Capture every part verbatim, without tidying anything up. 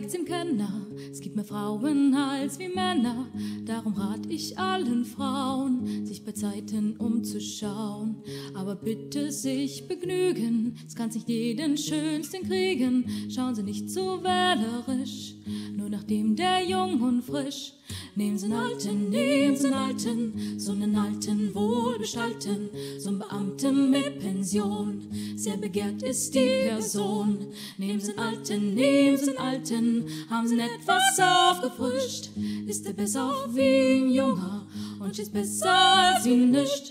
zeigt's im Kenner, es gibt mehr Frauen als wie Männer. Darum rat ich allen Frauen, sich bei Zeiten umzuschauen. Aber bitte sich begnügen, es kann's nicht jeden Schönsten kriegen. Schauen Sie nicht so wählerisch, nur nach dem der jung und frisch. Nehmen Sie einen Alten, nehmen Sie einen Alten, so einen Alten wohlbestalten, so einen Beamten mit Pension. Sehr begehrt ist die Person. Nehmen Sie einen Alten, nehmen Sie einen Alten, haben Sie ihn etwas aufgefrischt. Ist er besser auch wie ein Junger und ist besser als wie nischt.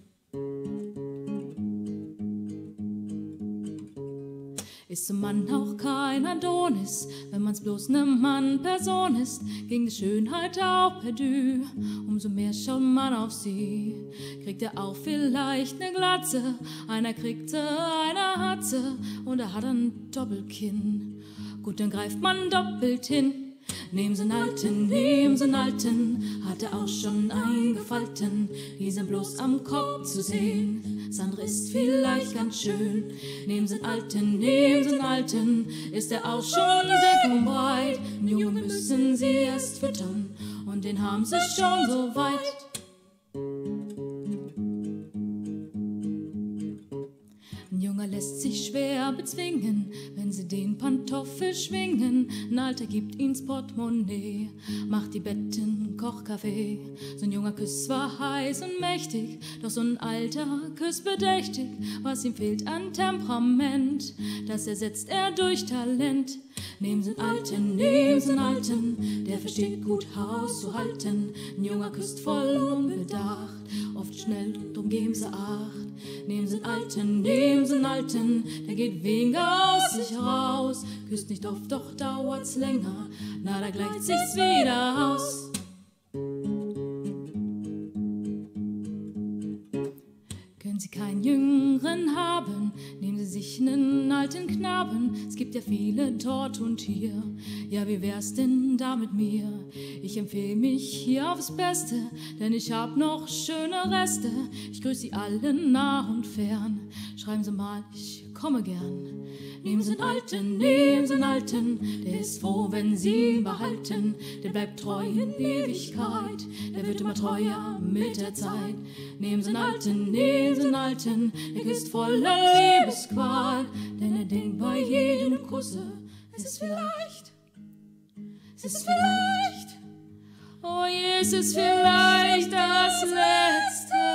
Ist zum Mann auch kein Adonis, wenn man's bloß ne Mann-Person ist, ging die Schönheit auch perdu. Umso mehr schaut man auf sie, kriegt er auch vielleicht ne Glatze, einer kriegt sie, einer hat sie, und er hat ein Doppelkinn. Gut, dann greift man doppelt hin. Nehmen Sie einen Alten, nehmen Sie einen Alten, hat er auch schon eingefalten, die sind bloß am Kopf zu sehen. Das andere ist vielleicht ganz schön. Nehmen Sie einen Alten, nehmen Sie einen Alten, ist er auch schon dick und breit. Einen Jungen müssen Sie erst füttern und den haben Sie schon so weit. Ein Junger lässt sich schwer bezwingen, wenn Sie den Pantoffel schwingen. Ein Alter gibt ihns Portemonnaie, macht die Betten, kocht Kaffee. So ein junger Kuss war heiß und mächtig, doch so ein Alter Kuss bedächtig. Was ihm fehlt an Temperament, das ersetzt er durch Talent. Nehmen Sie einen Alten, nehmen Sie einen Alten, der versteht gut Haus zu halten. Ein Junger küsst voll unbedacht, oft schnell, drum geben Sie Acht. Nehmen Sie einen Alten, nehmen Sie einen Alten, der geht weniger aus sich raus. Küsst nicht oft, doch dauert's länger, na da gleicht sich's wieder aus. Können Sie keinen Jüngeren haben, nehmen Sie sich einen alten Knaben. Es gibt ja viele dort und hier, ja wie wär's denn da mit mir? Ich empfehle mich hier aufs Beste, denn ich hab noch schöne Reste. Ich grüße Sie alle nah und fern, schreiben Sie mal, ich komme gern. Nehmen Sie einen Alten, nehmen Sie einen Alten, der ist froh, wenn Sie ihn behalten. Der bleibt treu in Ewigkeit, der wird immer treuer mit der Zeit. Nehmen Sie einen Alten, nehmen Sie einen Alten, der küsst voller Liebesqual, denn er denkt bei jedem Kusse, es ist vielleicht, es ist vielleicht, oh je, es ist vielleicht das Letzte.